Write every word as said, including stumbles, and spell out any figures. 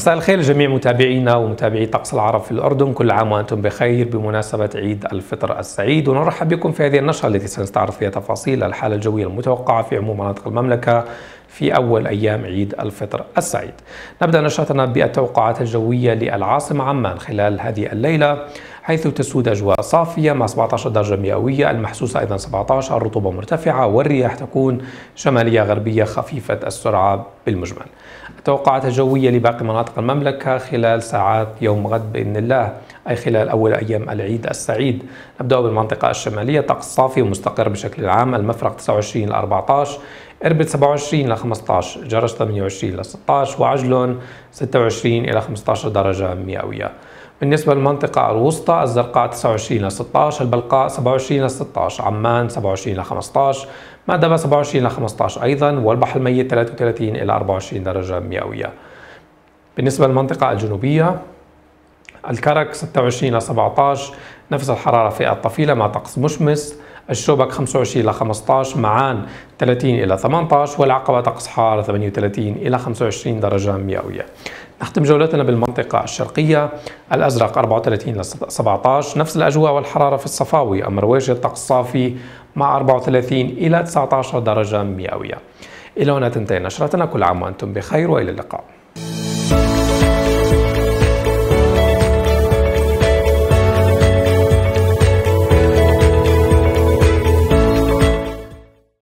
مساء الخير لجميع متابعينا ومتابعي طقس العرب في الأردن، كل عام وأنتم بخير بمناسبة عيد الفطر السعيد، ونرحب بكم في هذه النشرة التي سنستعرض فيها تفاصيل الحالة الجوية المتوقعة في عموم مناطق المملكة في أول أيام عيد الفطر السعيد. نبدأ نشرتنا بالتوقعات الجوية للعاصمة عمان خلال هذه الليلة، حيث تسود أجواء صافية مع سبعة عشر درجة مئوية، المحسوسة أيضا سبعة عشر، الرطوبة مرتفعة والرياح تكون شمالية غربية خفيفة السرعة بالمجمل. التوقعات الجوية لباقي مناطق المملكة خلال ساعات يوم غد بإذن الله، أي خلال أول أيام العيد السعيد. نبدأ بالمنطقة الشمالية، طقس صافي ومستقر بشكل عام، المفرق تسعة وعشرين إلى أربعة عشر، إربد سبعة وعشرين إلى خمسة عشر، جرش ثمانية وعشرين إلى ستة عشر، وعجلون ستة وعشرين إلى خمسة عشر درجة مئوية. بالنسبة للمنطقة الوسطى، الزرقاء تسعة وعشرين إلى ستة عشر، البلقاء سبعة وعشرين إلى ستة عشر، عمان سبعة وعشرين إلى خمسة عشر، مأدبة سبعة وعشرين إلى خمسة عشر أيضا، والبحر الميت ثلاثة وثلاثين إلى أربعة وعشرين درجة مئوية. بالنسبة للمنطقة الجنوبية، الكرك ستة وعشرين إلى سبعة عشر، نفس الحرارة في الطفيلة مع طقس مشمس، الشوبك خمسة وعشرين إلى خمسة عشر، معان ثلاثين إلى ثمانية عشر، والعقبة طقس حار ثمانية وثلاثين إلى خمسة وعشرين درجة مئوية. نختم جولتنا بالمنطقة الشرقية، الأزرق أربعة وثلاثين إلى سبعة عشر، نفس الأجواء والحرارة في الصفاوي، أما رويشة طقس صافي مع أربعة وثلاثين إلى تسعة عشر درجة مئوية. إلى هنا تنتهي نشرتنا، كل عام وأنتم بخير وإلى اللقاء.